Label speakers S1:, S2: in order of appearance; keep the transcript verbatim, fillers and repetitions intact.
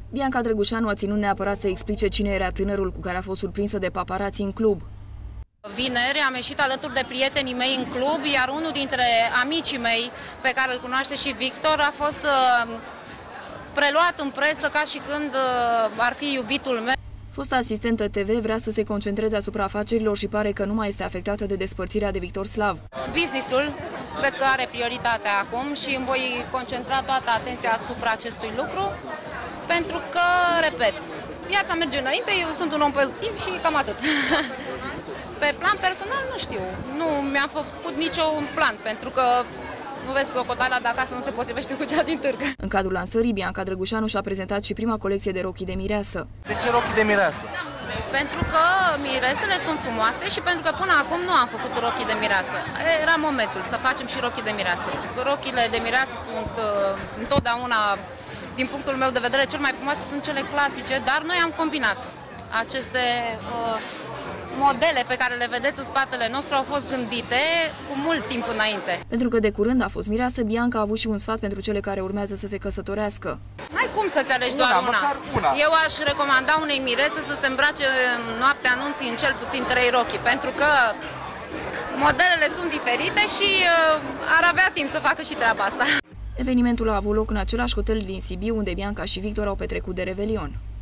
S1: Bianca Drăgușanu a ținut neapărat să explice cine era tânărul cu care a fost surprinsă de paparații în club.
S2: Vineri am ieșit alături de prietenii mei în club, iar unul dintre amicii mei, pe care îl cunoaște și Victor, a fost uh, preluat în presă ca și când uh, ar fi iubitul meu.
S1: Fosta asistentă T V vrea să se concentreze asupra afacerilor și pare că nu mai este afectată de despărțirea de Victor Slav.
S2: Businessul cred că are prioritatea acum și îmi voi concentra toată atenția asupra acestui lucru, pentru că, repet, viața merge înainte, eu sunt un om pozitiv și cam atât. Pe plan personal nu știu, nu mi-am făcut niciun plan, pentru că nu vezi socoteala de acasă nu se potrivește cu cea din târg.
S1: În cadrul lansării, Bianca Drăgușanu și-a prezentat și prima colecție de rochii de mireasă.
S3: De ce rochii de mireasă?
S2: Pentru că miresele sunt frumoase și pentru că până acum nu am făcut rochii de mireasă. Era momentul să facem și rochii de mireasă. Rochile de mireasă sunt uh, întotdeauna, din punctul meu de vedere, cel mai frumoase sunt cele clasice, dar noi am combinat aceste uh, modele pe care le vedeți în spatele nostru au fost gândite cu mult timp înainte.
S1: Pentru că de curând a fost mireasă, Bianca a avut și un sfat pentru cele care urmează să se căsătorească.
S2: N-ai cum să-ți alegi doar
S3: una,
S2: una.
S3: una.
S2: Eu aș recomanda unei mirese să se îmbrace în noaptea anunții în cel puțin trei rochii, pentru că modelele sunt diferite și uh, ar avea timp să facă și treaba asta.
S1: Evenimentul a avut loc în același hotel din Sibiu, unde Bianca și Victor au petrecut de Revelion.